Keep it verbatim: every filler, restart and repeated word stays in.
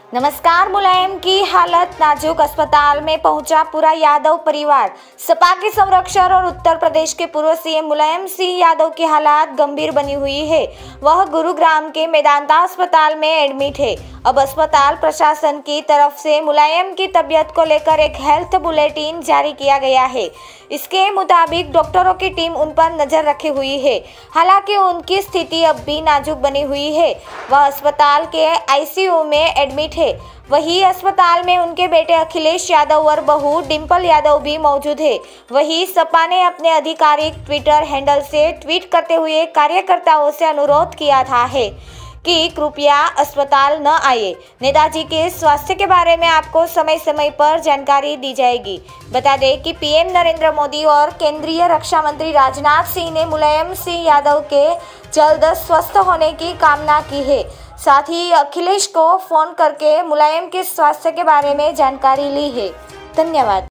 नमस्कार। मुलायम की हालत नाजुक, अस्पताल में पहुंचा पूरा यादव परिवार। सपा के संरक्षक और उत्तर प्रदेश के पूर्व सीएम मुलायम सिंह यादव की हालत गंभीर बनी हुई है। वह गुरुग्राम के मेदांता अस्पताल में एडमिट है। अब अस्पताल प्रशासन की तरफ से मुलायम की तबीयत को लेकर एक हेल्थ बुलेटिन जारी किया गया है। इसके मुताबिक डॉक्टरों की टीम उन पर नजर रखे हुई है। हालांकि उनकी स्थिति अब भी नाजुक बनी हुई है। वह अस्पताल के आईसीयू में एडमिट है। वही अस्पताल में उनके बेटे अखिलेश यादव और बहू डिंपल यादव भी मौजूद है। वही सपा ने अपने आधिकारिक ट्विटर हैंडल से ट्वीट करते हुए कार्यकर्ताओं से अनुरोध किया था है कि कृपया अस्पताल न आए। नेताजी के स्वास्थ्य के बारे में आपको समय समय पर जानकारी दी जाएगी। बता दें कि पीएम नरेंद्र मोदी और केंद्रीय रक्षा मंत्री राजनाथ सिंह ने मुलायम सिंह यादव के जल्द स्वस्थ होने की कामना की है। साथ ही अखिलेश को फोन करके मुलायम के स्वास्थ्य के बारे में जानकारी ली है। धन्यवाद।